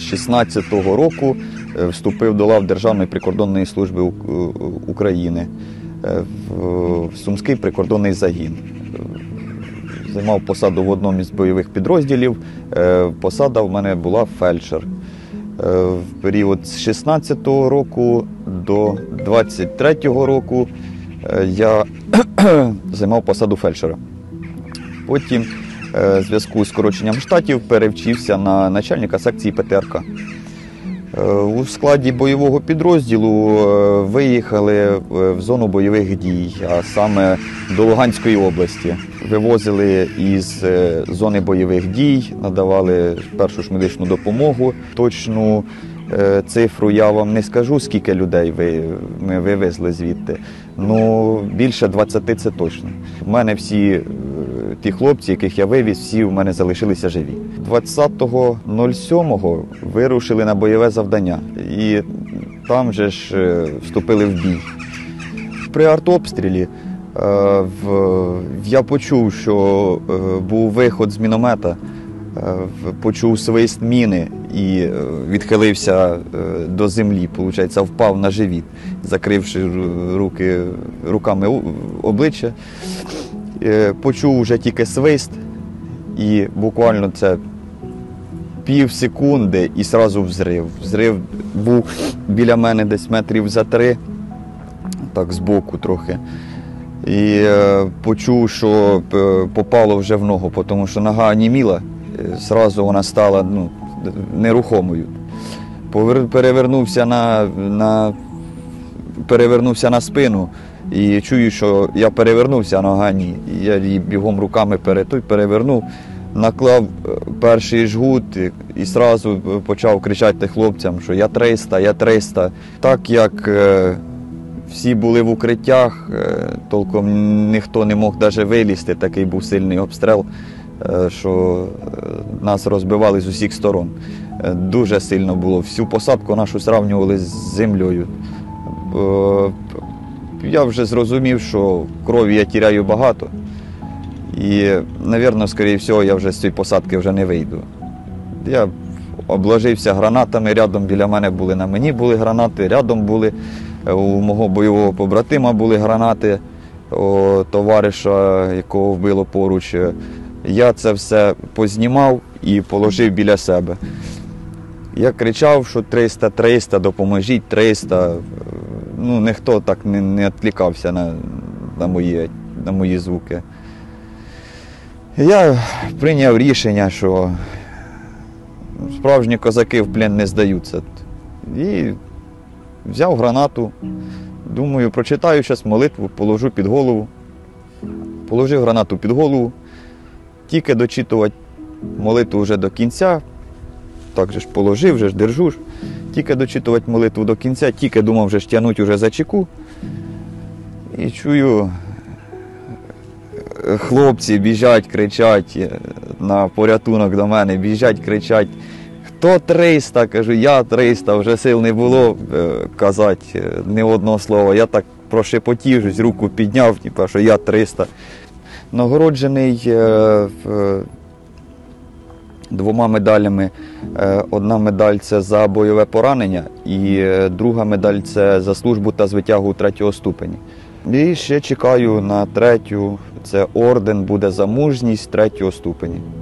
16-го року вступив до лав Державної прикордонної служби України в Сумський прикордонний загін. Займав посаду в одному із бойових підрозділів. Посада в мене була фельдшер. В період з 16-го року до 23-го року я займав посаду фельдшера. Потім в зв'язку з скороченням штатів перевчився на начальника секції ПТРК. У складі бойового підрозділу виїхали в зону бойових дій, а саме до Луганської області. Вивозили із зони бойових дій, надавали першу ж медичну допомогу. Точну цифру я вам не скажу, скільки людей ми вивезли звідти. Ну, більше 20 це точно. У мене всі ті хлопці, яких я вивіз, всі у мене залишилися живі. 20.07 вирушили на бойове завдання і там же ж вступили в бій. При артобстрілі я почув, що був виход з міномета, почув свист міни і відхилився до землі, виходить, впав на живіт, закривши руками обличчя. Почув вже тільки свист і буквально це пів секунди і одразу взрив. Взрив був біля мене десь метрів за 3, так збоку трохи. І почув, що попало вже в ногу, тому що нога оніміла, одразу вона стала нерухомою. Перевернувся на спину і чую, що я перевернувся, а нога ні. Я її бігом руками перевернув, наклав перший жгут і одразу почав кричати хлопцям, що я 300, я 300. Так як всі були в укриттях, толком ніхто не мог навіть вилізти, такий був сильний обстріл, що нас розбивали з усіх сторон. Дуже сильно було. Всю посадку нашу зрівнювали з землею. Я вже зрозумів, що крові я тіряю багато. І, мабуть, скоріше всього, я вже з цієї посадки вже не вийду. Я обложився гранатами, рядом біля мене були, на мені були гранати, рядом були, у мого бойового побратима були гранати, у товариша, якого вбило поруч. Я це все познімав і положив біля себе. Я кричав, що 300, 300, допоможіть, 300. Ну, ніхто так не відкликався на мої звуки. Я прийняв рішення, що справжні козаки в плен не здаються. І взяв гранату, думаю, прочитаю зараз молитву, положу під голову. Положив гранату під голову, тільки дочитувати молитву вже до кінця, так же ж положив, вже ж держу ж. Тільки дочитувати молитву до кінця, тільки думав вже ж тягнуть уже за чеку. І чую, хлопці біжать, кричать на порятунок до мене, біжать, кричать. Хто 300? Кажу, я 300, вже сил не було казати ні одного слова. Я так прошепотів, руку підняв, що я 300. Нагороджений 2 медалями. Одна медаль – це за бойове поранення, і друга медаль – це за службу та звитягу 3-го ступені. І ще чекаю на 3-ю, це орден буде за мужність 3-го ступені.